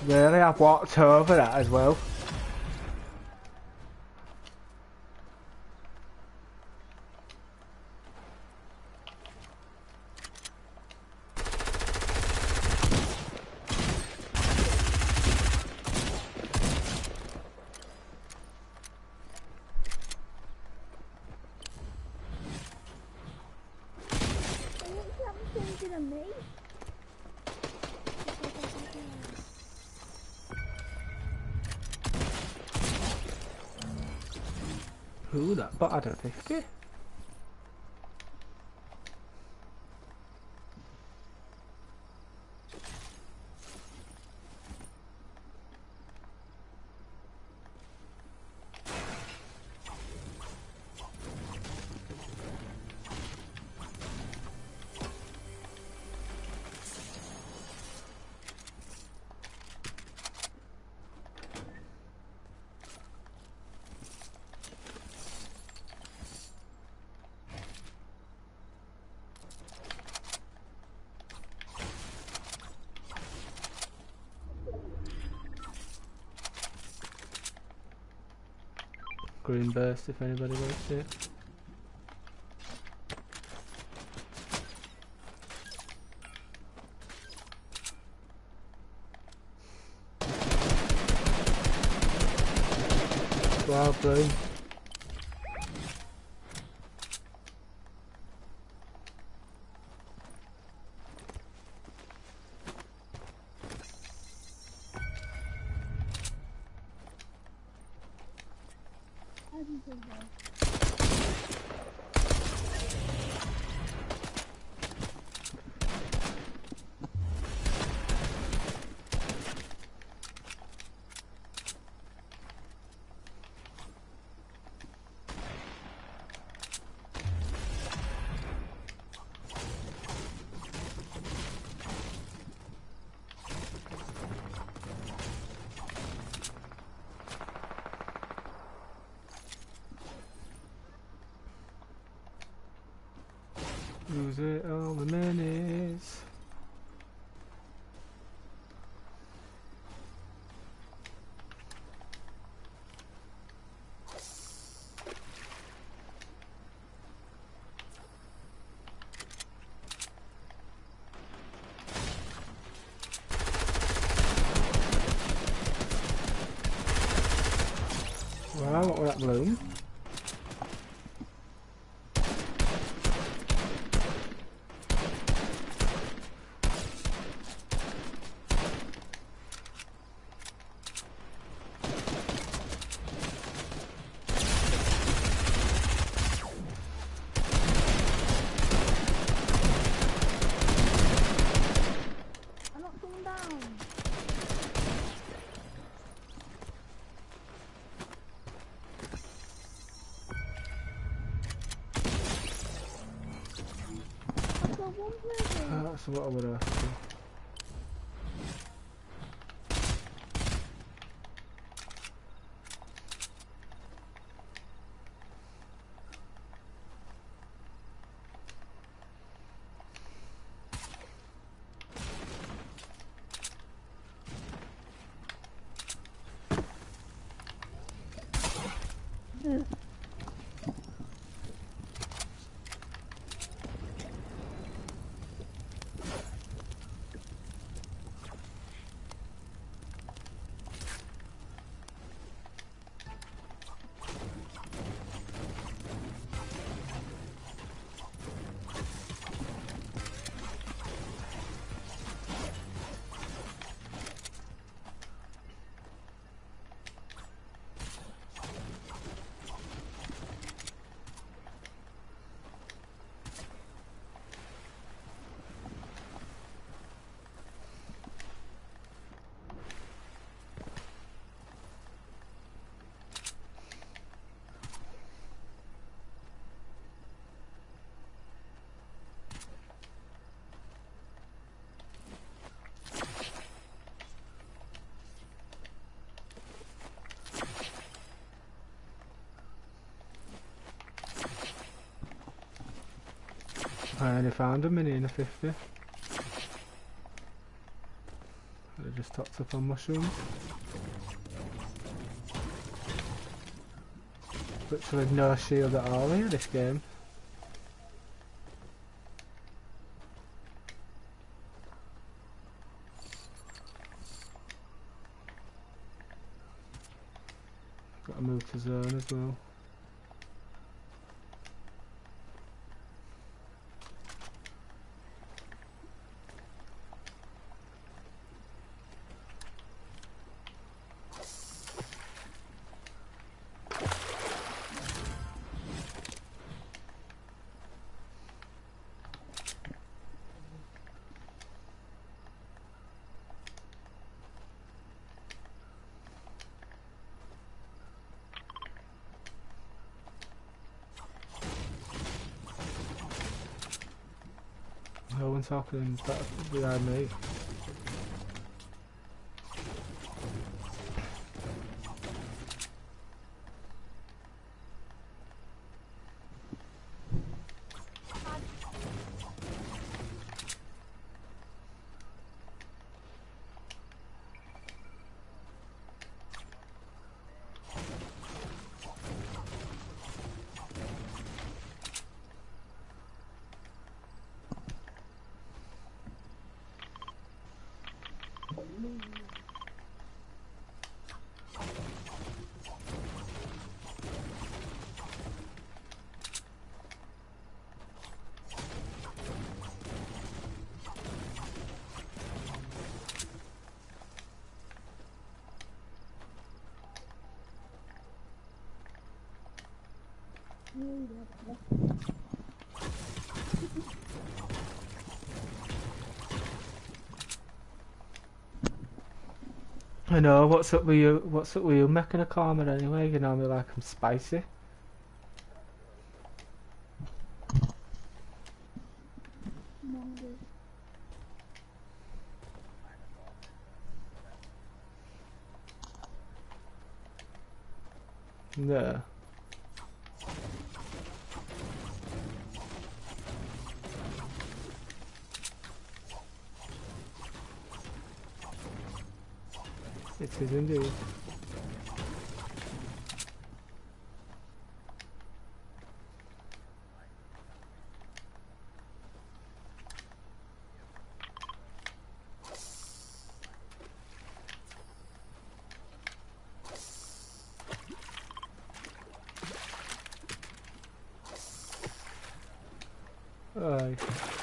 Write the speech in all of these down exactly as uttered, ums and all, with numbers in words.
Really, I've walked over that as well. Thinking of me. Ooh, that bot had a fifty. Green burst if anybody wants it. Wow, blue. Lose it all the minutes. Wow, what was that bloom? I'm not coming down. I've got one person. That's what I would have to do. Mm. I only found a mini in a fifty. just topped up on mushrooms. Literally no shield at all here this game. Got to move to zone as well. No one's talking behind me. I know, what's up with you, what's up with you making a comment anyway? You know me like I'm spicy. No. It is indeed. Aye.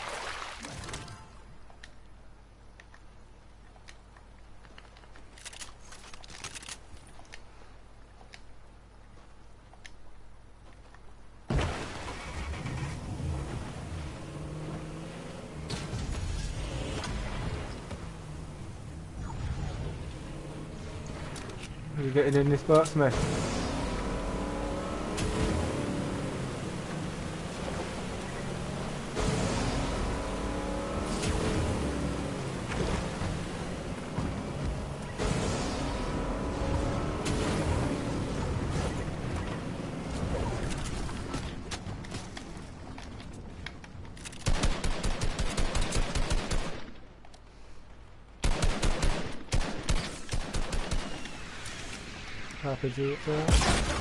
Are you getting in this boat, Smith? R P G up there.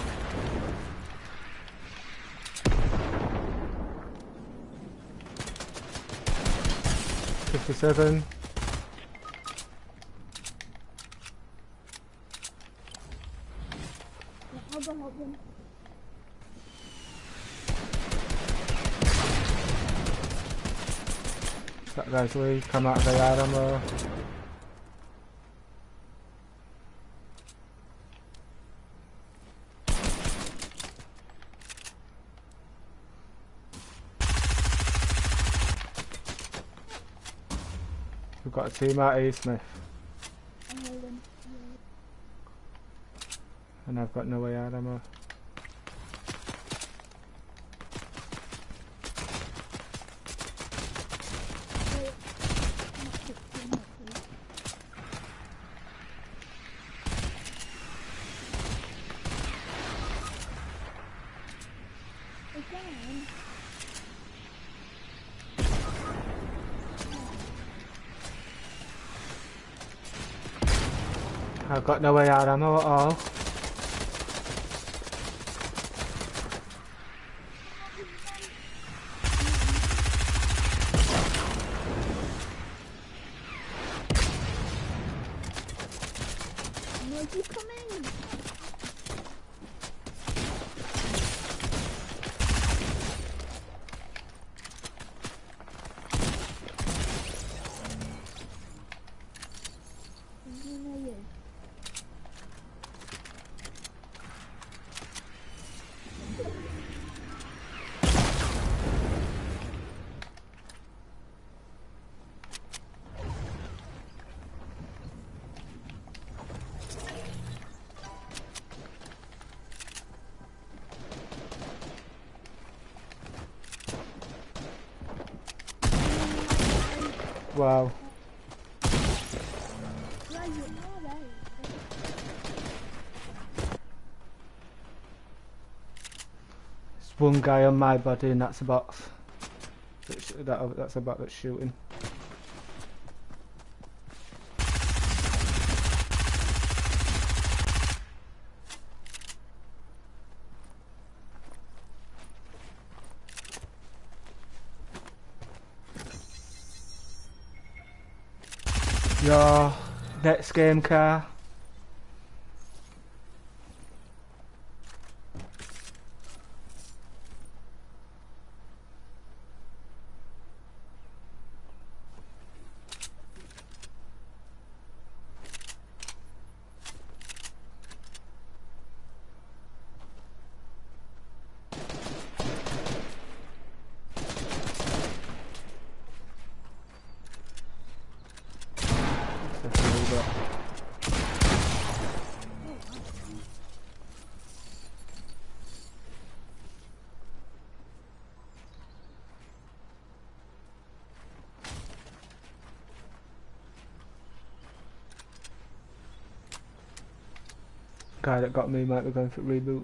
Fifty-seven. I'll go help him. That guy's weak, come out of the ammo. We've got a team out here, Smith. I'm holding. And I've got no way out ammo. I've got no A R ammo at all. Where's he coming? Where are you? Wow. Where are you? Oh, there you are. There's one guy on my body and that's a box. That's, that, that's a bot that's shooting. Your next game, car. Guy that got me might be going for reboot.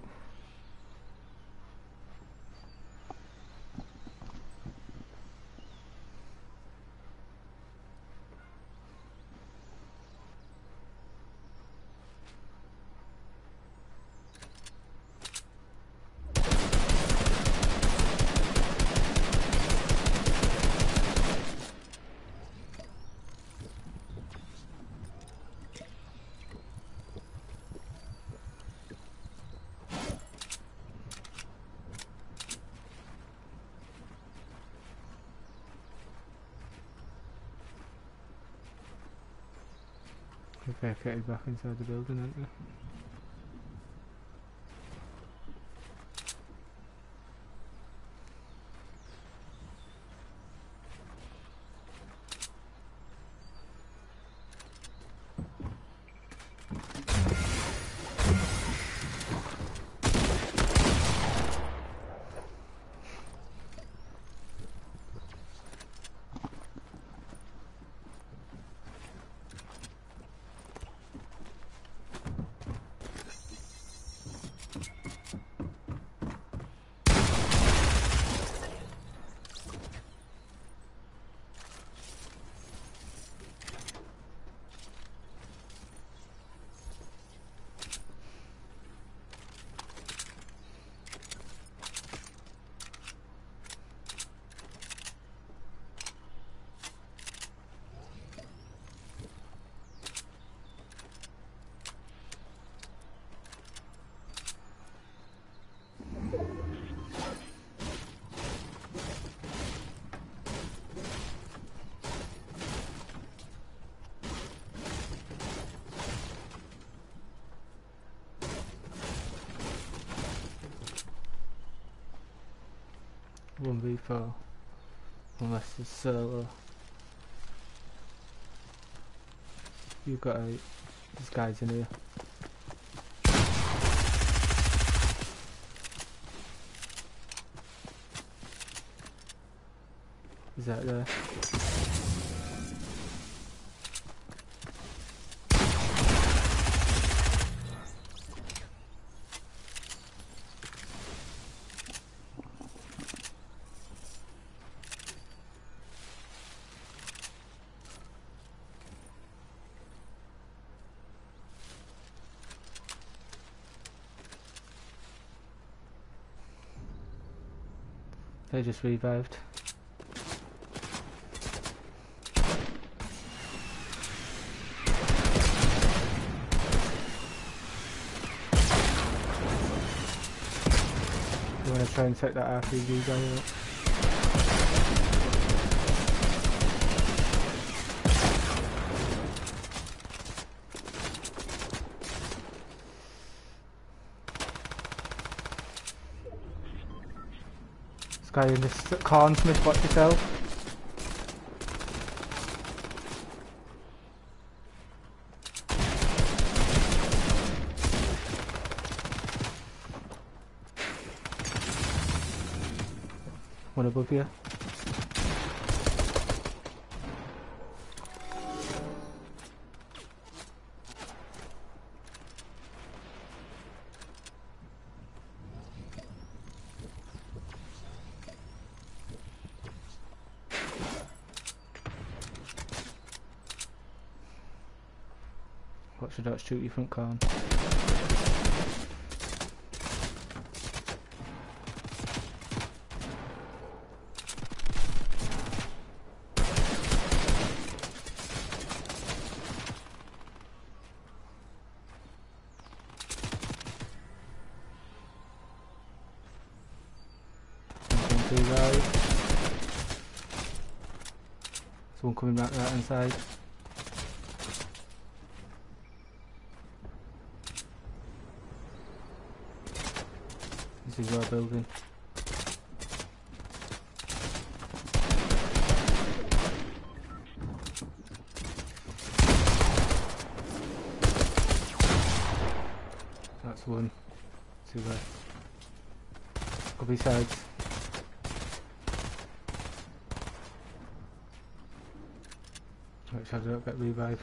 Okay, get back inside the building, aren't you? one v four. Unless it's solo. You've got eight. This guy's in here. Is that there? They just revived. You want to try and take that R P G guy out? This guy in this corn, Smith, watch yourself. One above you. Watch your dot shoot your front corn. Right. Someone coming back right hand side. This is our building. That's one. Two left. Could be sides. Make sure I don't get revive.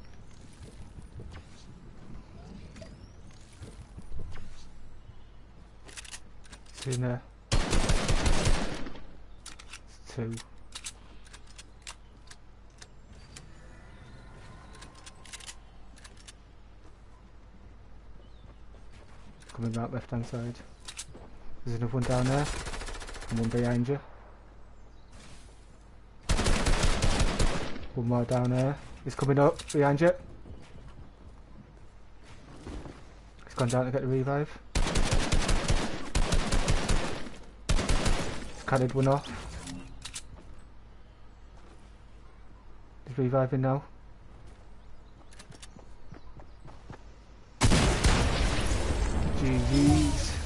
It's in there. It's two. Coming back left hand side. There's another one down there. And one behind you. One more down there. He's coming up behind you. He's gone down to get the revive. He's carried one off. He's reviving now. G G's.